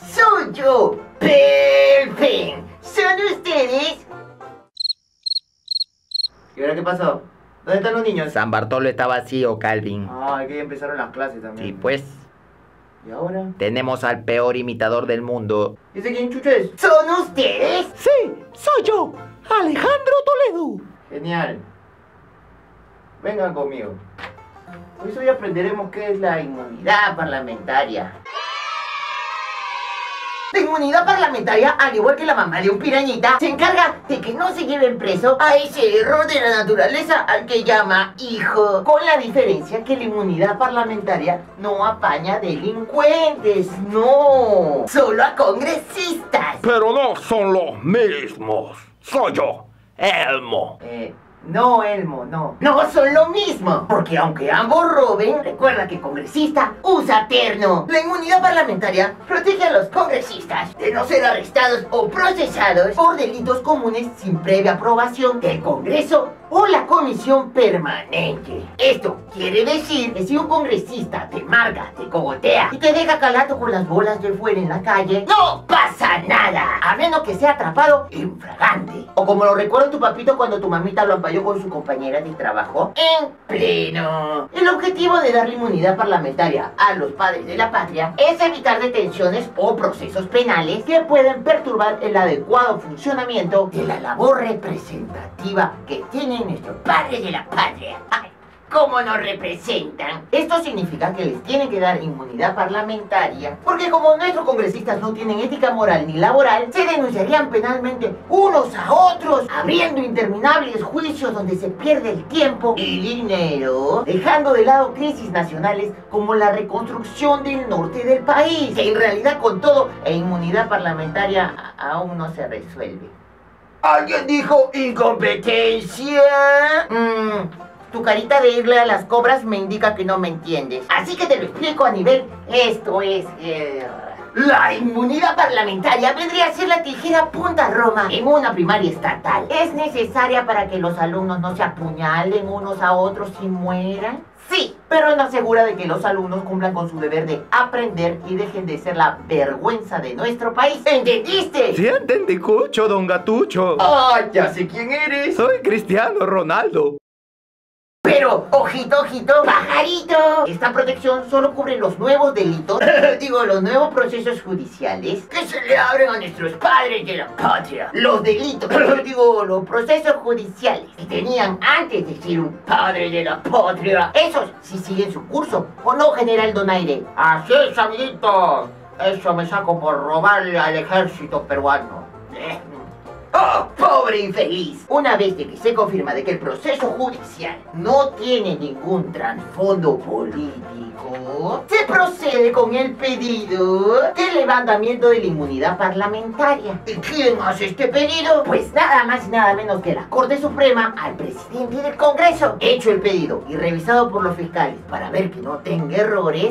Soy yo, Pelpen. ¿Son ustedes? ¿Y ahora qué pasó? ¿Dónde están los niños? San Bartolo está vacío, Calvin. Ay, que ya empezaron las clases también. Sí, pues. ¿Y ahora? Tenemos al peor imitador del mundo. ¿Ese quién chucho es? ¿Son ustedes? Sí, soy yo, Alejandro Toledo. Genial. Vengan conmigo. Hoy aprenderemos qué es la inmunidad parlamentaria. La inmunidad parlamentaria, al igual que la mamá de un pirañita, se encarga de que no se lleven preso a ese error de la naturaleza al que llama hijo. Con la diferencia que la inmunidad parlamentaria no apaña delincuentes, no, solo a congresistas. Pero no son los mismos. Soy yo, Elmo. No, Elmo, no. No son lo mismo. Porque aunque ambos roben, recuerda que congresista usa terno. La inmunidad parlamentaria protege a los congresistas de no ser arrestados o procesados por delitos comunes sin previa aprobación del Congreso o la Comisión Permanente. Esto quiere decir que si un congresista te marca, te cogotea y te deja calato con las bolas de fuera en la calle, no pasa nada, a menos que sea atrapado en fragante. O como lo recuerda tu papito cuando tu mamita lo ampalló con su compañera de trabajo en pleno. El objetivo de darle inmunidad parlamentaria a los padres de la patria es evitar detenciones o procesos penales que pueden perturbar el adecuado funcionamiento de la labor representativa que tienen nuestros padres de la patria. ¡Ay! ¿Cómo nos representan? Esto significa que les tienen que dar inmunidad parlamentaria, porque como nuestros congresistas no tienen ética moral ni laboral, se denunciarían penalmente unos a otros, abriendo interminables juicios donde se pierde el tiempo y dinero, dejando de lado crisis nacionales como la reconstrucción del norte del país, que en realidad con todo e inmunidad parlamentaria aún no se resuelve. ¿Alguien dijo incompetencia? Tu carita de irle a las cobras me indica que no me entiendes. Así que te lo explico a nivel... Esto es... La inmunidad parlamentaria vendría a ser la tijera punta Roma en una primaria estatal. ¿Es necesaria para que los alumnos no se apuñalen unos a otros y mueran? Sí, pero no asegura de que los alumnos cumplan con su deber de aprender y dejen de ser la vergüenza de nuestro país. ¿Entendiste? Sí, entendí, Cucho, don Gatucho. ¡Ah, ya sé quién eres! Soy Cristiano Ronaldo. Pero, ojito, ojito, pajarito. Esta protección solo cubre los nuevos delitos, los nuevos procesos judiciales que se le abren a nuestros padres de la patria. Los delitos, los procesos judiciales que tenían antes de ser un padre de la patria. Esos sí siguen su curso, ¿o no, general Donaire? Así es, amiguitos. Eso me saco por robarle al ejército peruano. ¡Oh, pobre infeliz! Una vez de que se confirma de que el proceso judicial no tiene ningún trasfondo político, se procede con el pedido de levantamiento de la inmunidad parlamentaria. ¿Y quién hace este pedido? Pues nada más y nada menos que la Corte Suprema al presidente del Congreso. Hecho el pedido y revisado por los fiscales para ver que no tenga errores,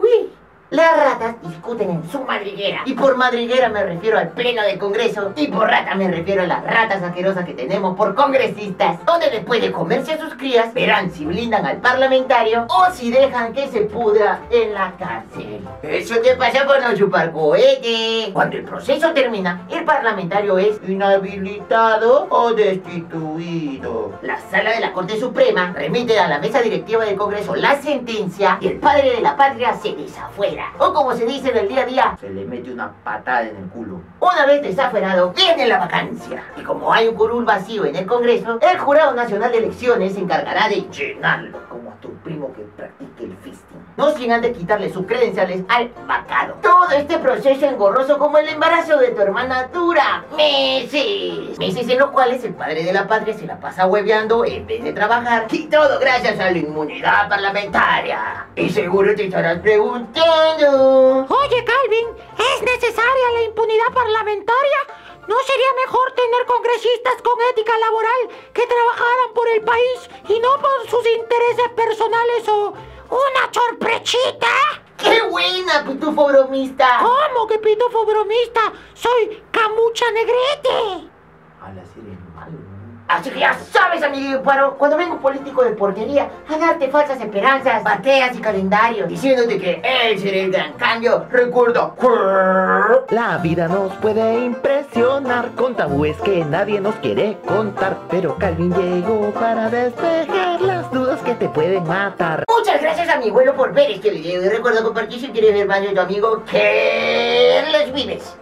las ratas discuten en su madriguera. Y por madriguera me refiero al pleno del Congreso. Y por rata me refiero a las ratas asquerosas que tenemos por congresistas, donde después de comerse a sus crías, verán si blindan al parlamentario o si dejan que se pudra en la cárcel. Eso te pasa por no chupar cohete. Cuando el proceso termina, el parlamentario es inhabilitado o destituido. La sala de la Corte Suprema remite a la mesa directiva del Congreso la sentencia y el padre de la patria se desafuera. O como se dice en el día a día, se le mete una patada en el culo. Una vez desafuerado, viene la vacancia. Y como hay un curul vacío en el Congreso, el Jurado Nacional de Elecciones se encargará de llenarlo, como a tu primo que practique el fisting. No sin antes quitarle sus credenciales al vacado. Todo este proceso engorroso como el embarazo de tu hermana dura meses. Meses en los cuales el padre de la patria se la pasa hueveando en vez de trabajar. Y todo gracias a la inmunidad parlamentaria. Y seguro te estarás preguntando: oye, Calvin, ¿es necesaria la impunidad parlamentaria? ¿No sería mejor tener congresistas con ética laboral que trabajaran por el país y no por sus intereses personales o una sorpresita? ¡Qué buena, pitufo bromista! ¿Cómo que pitufo bromista? Soy Camucha Negrete. Ala, si eres malo. Así que ya sabes, amigo Paro, cuando venga un político de porquería a darte falsas esperanzas, bateas y calendarios, diciéndote que él será el gran cambio, recuerda que La vida nos puede impresionar con tabúes que nadie nos quiere contar, pero Calvin llegó para despejar las dudas que te pueden matar. muchas gracias a mi abuelo por ver este video y recuerda compartir si quieres ver más de tu amigo Carlos Vives.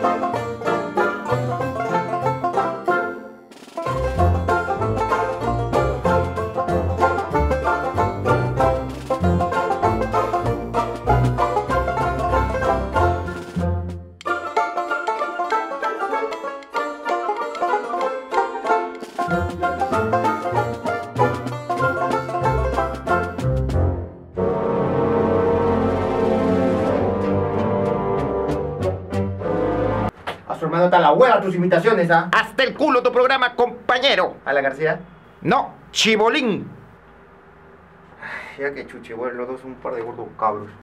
A su hermano está la hueva tus imitaciones, ¿ah? Hasta el culo tu programa, compañero. A la García. No, chibolín. Ya que chuche, bueno, los dos un par de gordos cabros.